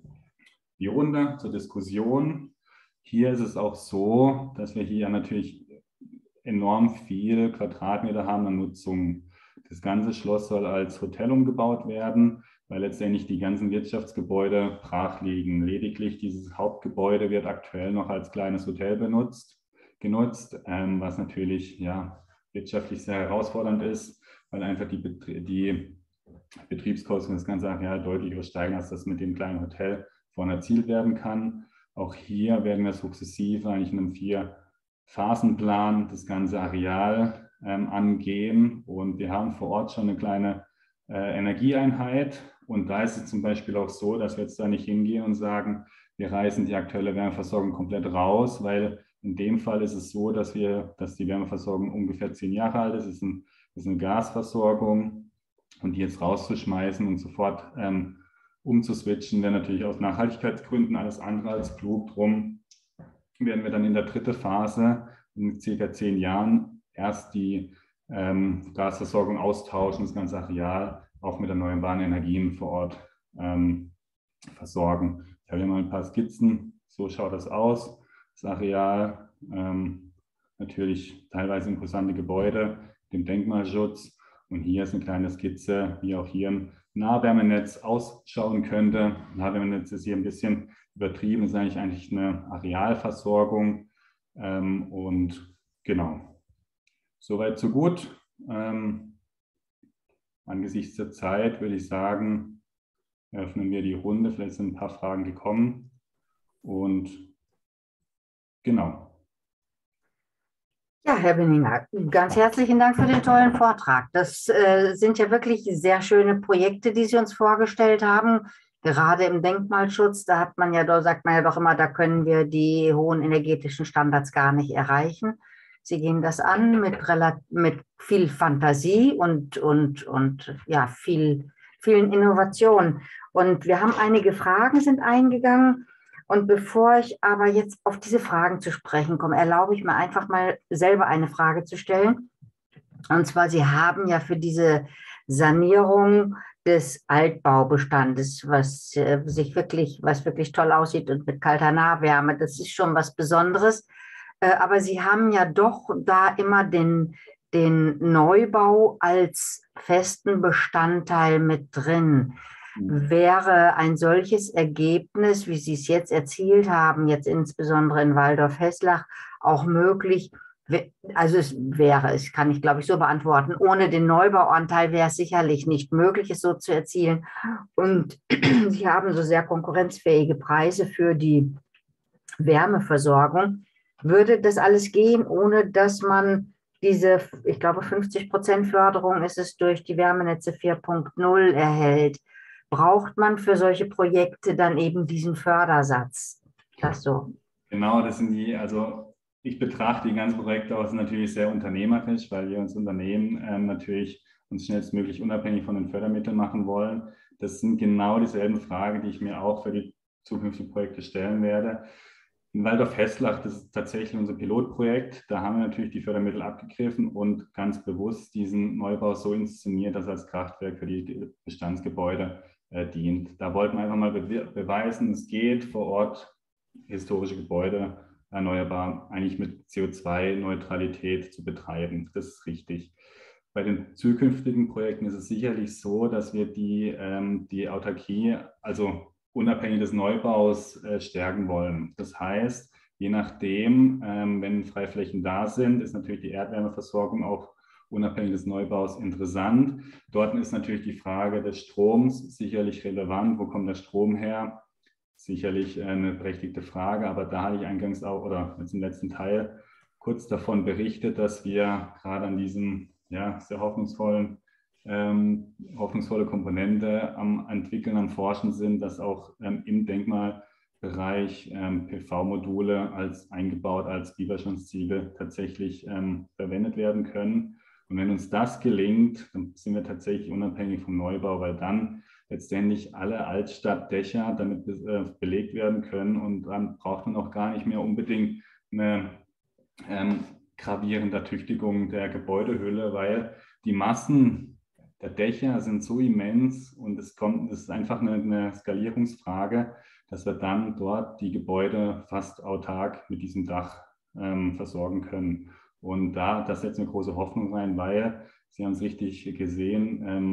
Die Runde zur Diskussion. Hier ist es auch so, dass wir hier natürlich enorm viel Quadratmeter haben an Nutzung. Das ganze Schloss soll als Hotel umgebaut werden. weil letztendlich die ganzen Wirtschaftsgebäude brach liegen. Lediglich dieses Hauptgebäude wird aktuell noch als kleines Hotel benutzt, genutzt, ähm, was natürlich ja, wirtschaftlich sehr herausfordernd ist, weil einfach die, Betrie die Betriebskosten das ganze Areal deutlich übersteigen, als das mit dem kleinen Hotel vorne erzielt werden kann. Auch hier werden wir sukzessive eigentlich in einem Vier-Phasen-Plan das ganze Areal ähm, angehen. Und wir haben vor Ort schon eine kleine äh, Energieeinheit. Und da ist es zum Beispiel auch so, dass wir jetzt da nicht hingehen und sagen, wir reißen die aktuelle Wärmeversorgung komplett raus, weil in dem Fall ist es so, dass, wir, dass die Wärmeversorgung ungefähr zehn Jahre alt ist. Es ist, ein, es ist eine Gasversorgung. Und die jetzt rauszuschmeißen und sofort ähm, umzuswitchen, wäre natürlich aus Nachhaltigkeitsgründen alles andere als klug. Drum werden wir dann in der dritten Phase in circa zehn Jahren erst die ähm, Gasversorgung austauschen, das ganze Areal auch mit erneuerbaren Energien vor Ort ähm, versorgen. Ich habe hier mal ein paar Skizzen, so schaut das aus, das Areal, ähm, natürlich teilweise imposante Gebäude, dem Denkmalschutz. Und hier ist eine kleine Skizze, wie auch hier ein Nahwärmenetz ausschauen könnte. Nahwärmenetz ist hier ein bisschen übertrieben, ist eigentlich, eigentlich eine Arealversorgung. Ähm, und genau, soweit so gut. Ähm, angesichts der Zeit würde ich sagen, eröffnen wir die Runde. Vielleicht sind ein paar Fragen gekommen. Und genau. Ja, Herr Binninger, ganz herzlichen Dank für den tollen Vortrag. Das äh, sind ja wirklich sehr schöne Projekte, die Sie uns vorgestellt haben. Gerade im Denkmalschutz, da hat man ja, da sagt man ja doch immer, da können wir die hohen energetischen Standards gar nicht erreichen. Sie gehen das an mit, mit viel Fantasie und, und, und ja, viel, vielen Innovationen. Und wir haben einige Fragen sind eingegangen. Und bevor ich aber jetzt auf diese Fragen zu sprechen komme, erlaube ich mir einfach mal selber eine Frage zu stellen. Und zwar, Sie haben ja für diese Sanierung des Altbaubestandes, was äh, sich wirklich, was wirklich toll aussieht und mit kalter Nahwärme, das ist schon was Besonderes. Äh, aber Sie haben ja doch da immer den, den Neubau als festen Bestandteil mit drin. Wäre ein solches Ergebnis, wie Sie es jetzt erzielt haben, jetzt insbesondere in Walldorf-Hesslach, auch möglich? Also es wäre, es kann ich glaube ich so beantworten, ohne den Neubauanteil wäre es sicherlich nicht möglich, es so zu erzielen. Und Sie haben so sehr konkurrenzfähige Preise für die Wärmeversorgung. Würde das alles gehen, ohne dass man diese, ich glaube fünfzig Prozent Förderung ist es durch die Wärmenetze vier Punkt null erhält? Braucht man für solche Projekte dann eben diesen Fördersatz? Das so. Genau, das sind die, also ich betrachte die ganzen Projekte auch natürlich sehr unternehmerisch, weil wir uns Unternehmen ähm, natürlich uns schnellstmöglich unabhängig von den Fördermitteln machen wollen. Das sind genau dieselben Fragen, die ich mir auch für die zukünftigen Projekte stellen werde. In Walldorf-Hesslach, das ist tatsächlich unser Pilotprojekt. Da haben wir natürlich die Fördermittel abgegriffen und ganz bewusst diesen Neubau so inszeniert, dass er als Kraftwerk für die Bestandsgebäude äh, dient. Da wollten wir einfach mal be beweisen, es geht vor Ort, historische Gebäude erneuerbar, eigentlich mit C O zwei Neutralität zu betreiben. Das ist richtig. Bei den zukünftigen Projekten ist es sicherlich so, dass wir die, ähm, die Autarkie, also unabhängig des Neubaus, äh, stärken wollen. Das heißt, je nachdem, ähm, wenn Freiflächen da sind, ist natürlich die Erdwärmeversorgung auch unabhängig des Neubaus interessant. Dort ist natürlich die Frage des Stroms sicherlich relevant. Wo kommt der Strom her? Sicherlich eine berechtigte Frage, aber da habe ich eingangs auch, oder jetzt im letzten Teil, kurz davon berichtet, dass wir gerade an diesem ja, sehr hoffnungsvollen Ähm, hoffnungsvolle Komponente am Entwickeln, am Forschen sind, dass auch ähm, im Denkmalbereich ähm, P V-Module als eingebaut als Widerstandsziegel tatsächlich ähm, verwendet werden können. Und wenn uns das gelingt, dann sind wir tatsächlich unabhängig vom Neubau, weil dann letztendlich alle Altstadtdächer damit äh, belegt werden können und dann braucht man auch gar nicht mehr unbedingt eine ähm, gravierende Ertüchtigung der Gebäudehülle, weil die Massen der Dächer sind so immens und es kommt, es ist einfach eine, eine Skalierungsfrage, dass wir dann dort die Gebäude fast autark mit diesem Dach ähm, versorgen können. Und da, das setzt eine große Hoffnung rein, weil Sie haben es richtig gesehen, ähm,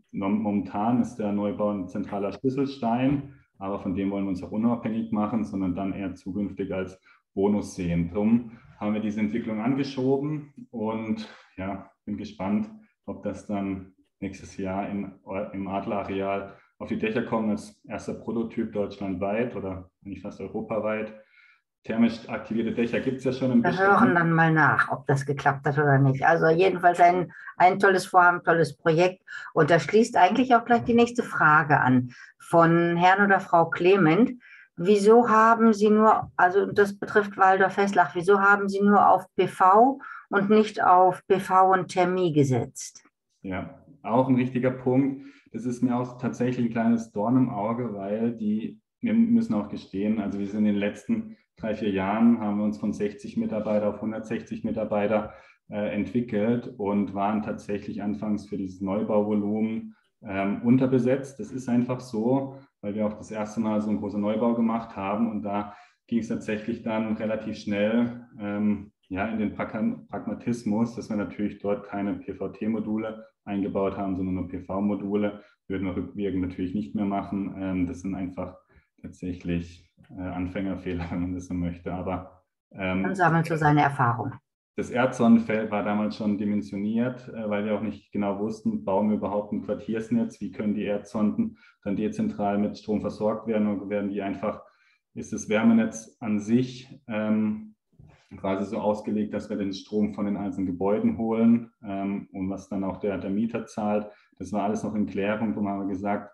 momentan ist der Neubau ein zentraler Schlüsselstein, aber von dem wollen wir uns auch unabhängig machen, sondern dann eher zukünftig als Bonus sehen. Darum haben wir diese Entwicklung angeschoben und ja, bin gespannt, ob das dann nächstes Jahr in, im Adlerareal auf die Dächer kommt als erster Prototyp deutschlandweit oder eigentlich fast europaweit. Thermisch aktivierte Dächer gibt es ja schon im Wir Bestand. hören dann mal nach, ob das geklappt hat oder nicht. Also jedenfalls ein, ein tolles Vorhaben, tolles Projekt. Und das schließt eigentlich auch gleich die nächste Frage an von Herrn oder Frau Clement. Wieso haben Sie nur, also das betrifft Waldorf-Festlach, wieso haben Sie nur auf P V und nicht auf P V und Thermie gesetzt? Ja, auch ein richtiger Punkt. Das ist mir auch tatsächlich ein kleines Dorn im Auge, weil die, wir müssen auch gestehen, also wir sind in den letzten drei, vier Jahren, haben wir uns von sechzig Mitarbeiter auf hundertsechzig Mitarbeiter äh, entwickelt und waren tatsächlich anfangs für dieses Neubauvolumen ähm, unterbesetzt. Das ist einfach so, weil wir auch das erste Mal so einen großen Neubau gemacht haben und da ging es tatsächlich dann relativ schnell ähm, ja, in den Pragmatismus, dass wir natürlich dort keine P V T-Module eingebaut haben, sondern nur P V-Module. Würden wir rückwirkend natürlich nicht mehr machen. Ähm, das sind einfach tatsächlich äh, Anfängerfehler, wenn man das so möchte. Aber ähm, Dann sammeln Sie seine Erfahrung. Das Erdsonnenfeld war damals schon dimensioniert, äh, weil wir auch nicht genau wussten, bauen wir überhaupt ein Quartiersnetz, wie können die Erdsonden dann dezentral mit Strom versorgt werden oder werden die einfach, ist das Wärmenetz an sich ähm, quasi so ausgelegt, dass wir den Strom von den einzelnen Gebäuden holen ähm, und was dann auch der, der Mieter zahlt. Das war alles noch in Klärung, darum haben wir gesagt,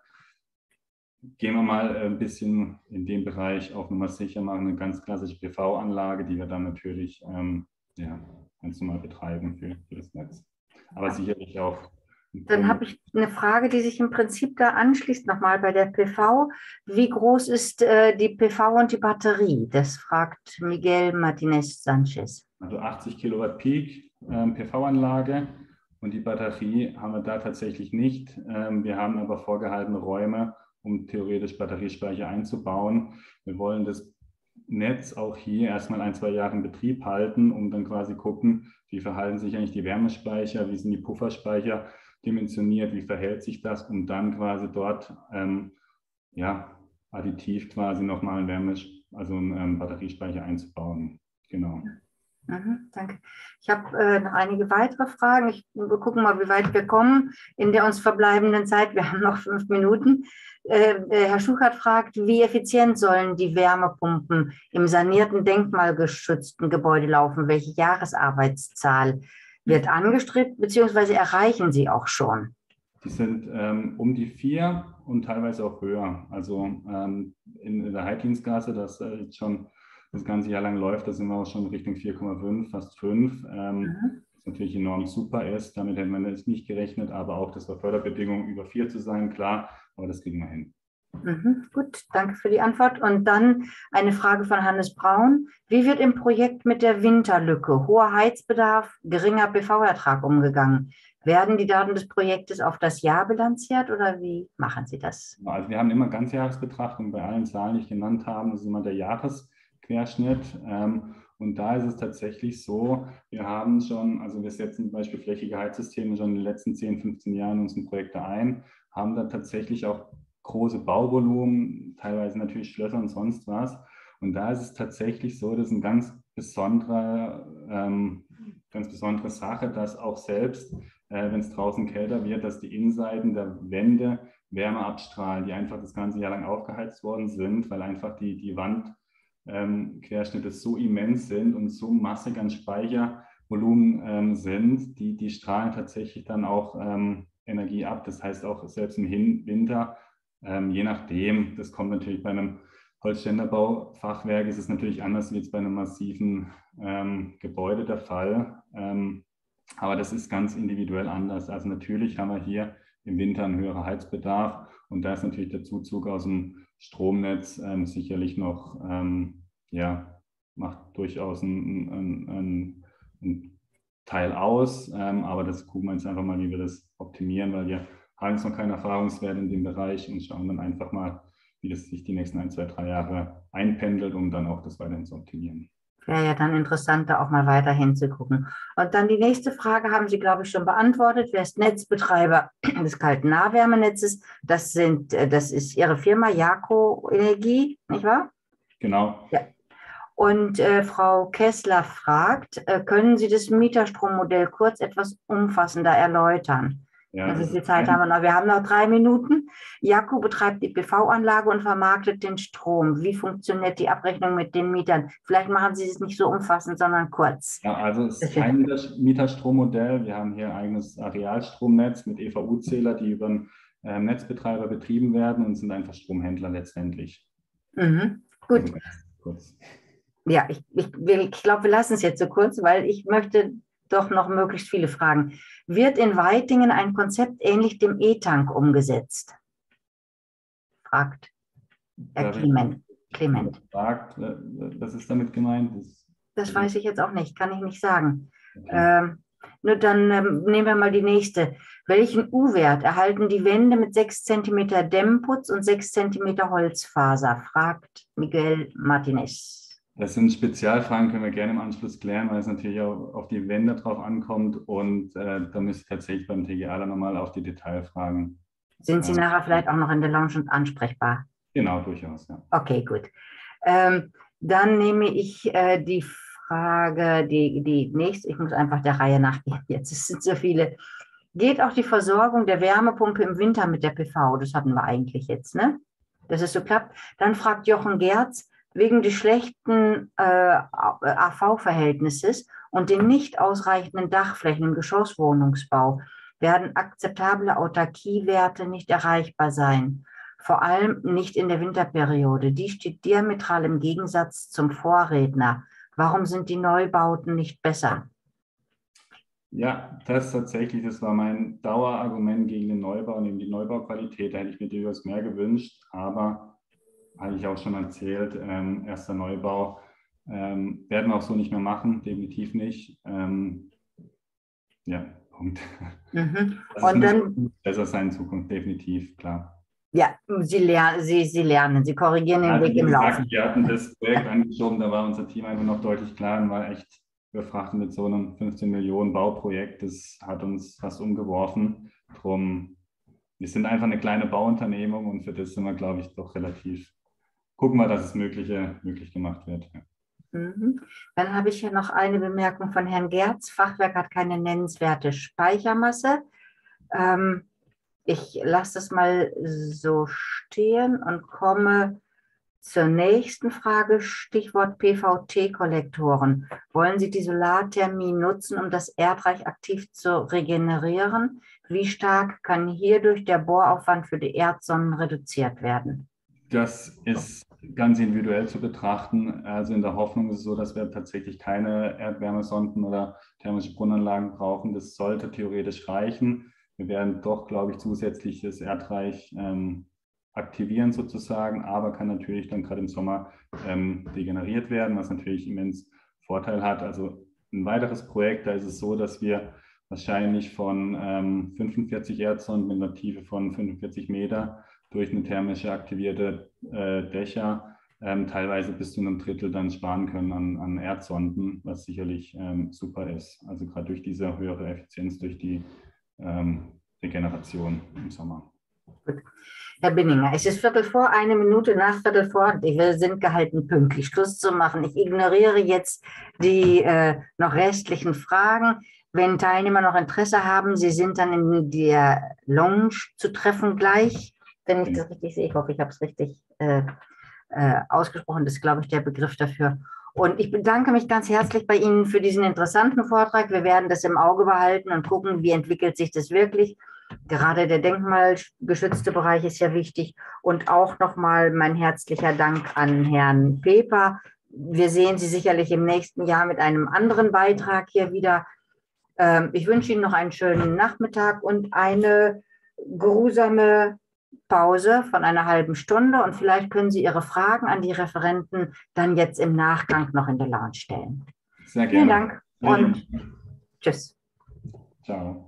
gehen wir mal ein bisschen in dem Bereich auf Nummer sicher, machen eine ganz klassische P V-Anlage, die wir dann natürlich ähm, ja, ganz normal betreiben für, für das Netz. Aber sicherlich auch. Dann habe ich eine Frage, die sich im Prinzip da anschließt, nochmal bei der P V. Wie groß ist äh, die P V und die Batterie? Das fragt Miguel Martinez Sanchez. Also achtzig Kilowatt Peak ähm, P V-Anlage und die Batterie haben wir da tatsächlich nicht. Ähm, wir haben aber vorgehaltene Räume, um theoretisch Batteriespeicher einzubauen. Wir wollen das Netz auch hier erstmal ein, zwei Jahre in Betrieb halten, um dann quasi gucken, wie verhalten sich eigentlich die Wärmespeicher, wie sind die Pufferspeicher dimensioniert, wie verhält sich das, um dann quasi dort ähm, ja, additiv quasi nochmal einen Wärmes-, also einen ähm, Batteriespeicher einzubauen. Genau. Mhm, danke. Ich habe äh, noch einige weitere Fragen. Ich, wir gucken mal, wie weit wir kommen in der uns verbleibenden Zeit. Wir haben noch fünf Minuten. Äh, äh, Herr Schuchert fragt, wie effizient sollen die Wärmepumpen im sanierten, denkmalgeschützten Gebäude laufen? Welche Jahresarbeitszahl wird angestrebt, beziehungsweise erreichen Sie auch schon? Die sind ähm, um die vier und teilweise auch höher. Also ähm, in, in der Heiddienstgasse, das äh, jetzt schon das ganze Jahr lang läuft, da sind wir auch schon Richtung vier Komma fünf, fast fünf. Ähm, Mhm. Was natürlich enorm super ist. Damit hätte man jetzt nicht gerechnet, aber auch das war Förderbedingung, über vier zu sein, klar, aber das kriegen wir hin. Mhm, gut, danke für die Antwort. Und dann eine Frage von Hannes Braun. Wie wird im Projekt mit der Winterlücke, hoher Heizbedarf, geringer P V-Ertrag umgegangen? Werden die Daten des Projektes auf das Jahr bilanziert oder wie machen Sie das? Also wir haben immer Ganzjahresbetrachtung bei allen Zahlen, die ich genannt habe. Das ist immer der Jahresquerschnitt. Und da ist es tatsächlich so, wir haben schon, also wir setzen zum Beispiel flächige Heizsysteme schon in den letzten zehn, fünfzehn Jahren in unsere Projekte ein, haben da tatsächlich auch große Bauvolumen, teilweise natürlich Schlösser und sonst was. Und da ist es tatsächlich so, das ist eine ganz besondere, ähm, ganz besondere Sache, dass auch selbst, äh, wenn es draußen kälter wird, dass die Innenseiten der Wände Wärme abstrahlen, die einfach das ganze Jahr lang aufgeheizt worden sind, weil einfach die, die Wandquerschnitte ähm, so immens sind und so massig an Speichervolumen ähm, sind, die, die strahlen tatsächlich dann auch ähm, Energie ab. Das heißt auch selbst im Hin Winter, ähm, je nachdem, das kommt natürlich bei einem Holzständerbaufachwerk, ist es natürlich anders wie jetzt bei einem massiven ähm, Gebäude der Fall. Ähm, aber das ist ganz individuell anders. Also natürlich haben wir hier im Winter einen höheren Heizbedarf und da ist natürlich der Zuzug aus dem Stromnetz ähm, sicherlich noch, ähm, ja, macht durchaus einen, einen, einen Teil aus, ähm, aber das gucken wir jetzt einfach mal, wie wir das optimieren, weil wir haben jetzt noch keinen Erfahrungswert in dem Bereich und schauen dann einfach mal, wie das sich die nächsten ein, zwei, drei Jahre einpendelt, um dann auch das weiterhin zu optimieren. Wäre ja dann interessant, da auch mal weiter hinzugucken. Und dann die nächste Frage haben Sie, glaube ich, schon beantwortet. Wer ist Netzbetreiber des kalten Nahwärmenetzes? Das sind, äh, das ist Ihre Firma Jaco Energie, nicht wahr? Genau. Ja. Und äh, Frau Kessler fragt, äh, können Sie das Mieterstrommodell kurz etwas umfassender erläutern? Ja, Also das wie viel ist Zeit ein, haben wir noch? Wir haben noch drei Minuten. Jaco betreibt die P V-Anlage und vermarktet den Strom. Wie funktioniert die Abrechnung mit den Mietern? Vielleicht machen Sie es nicht so umfassend, sondern kurz. ja, also es ist kein Mieter- Mieterstrommodell. Wir haben hier ein eigenes Arealstromnetz mit E V U-Zähler, die über einen äh, Netzbetreiber betrieben werden und sind einfach Stromhändler letztendlich. Mhm. Gut. Also ganz kurz. Ja, ich, ich, will- ich glaube, wir lassen es jetzt so kurz, weil ich möchte doch noch möglichst viele Fragen. Wird in Weitingen ein Konzept ähnlich dem E-Tank umgesetzt? Fragt Herr Darf ich Clement. Clement. gefragt, äh, was ist damit gemeint? Das, Das weiß ich jetzt auch nicht, kann ich nicht sagen. okay. Ähm, nur dann ähm, nehmen wir mal die nächste. Welchen U-Wert erhalten die Wände mit sechs Zentimeter Dämmputz und sechs Zentimeter Holzfaser? Fragt Miguel Martinez. Das sind Spezialfragen, können wir gerne im Anschluss klären, weil es natürlich auch auf die Wände drauf ankommt und äh, da müsste ich tatsächlich beim T G A dann nochmal auf die Detailfragen. Sind Sie äh, nachher vielleicht auch noch in der Lounge und ansprechbar? Genau, durchaus, ja. Okay, gut. Ähm, dann nehme ich äh, die Frage, die, die nächste, ich muss einfach der Reihe nachgehen, jetzt es sind so viele. Geht auch die Versorgung der Wärmepumpe im Winter mit der P V? Das hatten wir eigentlich jetzt, ne? Dass es so klappt. Dann fragt Jochen Gerz, wegen des schlechten äh, A V-Verhältnisses und den nicht ausreichenden Dachflächen im Geschosswohnungsbau werden akzeptable Autarkiewerte nicht erreichbar sein. Vor allem nicht in der Winterperiode. Die steht diametral im Gegensatz zum Vorredner. Warum sind die Neubauten nicht besser? Ja, das tatsächlich, das war mein Dauerargument gegen den Neubau und eben die Neubauqualität. Da hätte ich mir durchaus mehr gewünscht, aber habe ich auch schon erzählt, ähm, erster Neubau ähm, werden wir auch so nicht mehr machen, definitiv nicht. Ähm, ja, Punkt. Mhm. Also es Und muss dann, besser sein in Zukunft, definitiv, klar. ja, Sie, ler Sie, Sie lernen, Sie korrigieren den Also Weg wie im gesagt, Laufen. wir hatten das Projekt angeschoben, da war unser Team einfach noch deutlich klar und war echt überfrachtet mit so einem fünfzehn Millionen Bauprojekt. Das hat uns fast umgeworfen. Drum, wir sind einfach eine kleine Bauunternehmung und für das sind wir, glaube ich, doch relativ. Gucken wir, dass es Mögliche möglich gemacht wird. Ja. Mhm. Dann habe ich hier noch eine Bemerkung von Herrn Gerz. Fachwerk hat keine nennenswerte Speichermasse. Ähm, ich lasse das mal so stehen und komme zur nächsten Frage. Stichwort P V T-Kollektoren. Wollen Sie die Solarthermie nutzen, um das Erdreich aktiv zu regenerieren? Wie stark kann hierdurch der Bohraufwand für die Erdsonnen reduziert werden? Das ist ganz individuell zu betrachten. Also in der Hoffnung ist es so, dass wir tatsächlich keine Erdwärmesonden oder thermische Brunnenanlagen brauchen. Das sollte theoretisch reichen. Wir werden doch, glaube ich, zusätzlich das Erdreich ähm, aktivieren sozusagen, aber kann natürlich dann gerade im Sommer ähm, degeneriert werden, was natürlich immens Vorteil hat. Also ein weiteres Projekt, da ist es so, dass wir wahrscheinlich von ähm, fünfundvierzig Erdsonden mit einer Tiefe von fünfundvierzig Meter durch eine thermische aktivierte äh, Dächer ähm, teilweise bis zu einem Drittel dann sparen können an, an Erdsonden, was sicherlich ähm, super ist. Also gerade durch diese höhere Effizienz, durch die ähm, Regeneration im Sommer. Gut. Herr Binninger, es ist Viertel vor, eine Minute nach Viertel vor. Wir sind gehalten, pünktlich Schluss zu machen. Ich ignoriere jetzt die äh, noch restlichen Fragen. Wenn Teilnehmer noch Interesse haben, sie sind dann in der Lounge zu treffen gleich. Wenn ich das richtig sehe, ich hoffe, ich habe es richtig äh, äh, ausgesprochen. Das ist, glaube ich, der Begriff dafür. Und ich bedanke mich ganz herzlich bei Ihnen für diesen interessanten Vortrag. Wir werden das im Auge behalten und gucken, wie entwickelt sich das wirklich. Gerade der denkmalgeschützte Bereich ist ja wichtig. Und auch nochmal mein herzlicher Dank an Herrn Peper. Wir sehen Sie sicherlich im nächsten Jahr mit einem anderen Beitrag hier wieder. Ich wünsche Ihnen noch einen schönen Nachmittag und eine geruhsame Pause von einer halben Stunde. Und vielleicht können Sie Ihre Fragen an die Referenten dann jetzt im Nachgang noch in der Lounge stellen. Sehr gerne. Vielen Dank und Ja. tschüss. Ciao.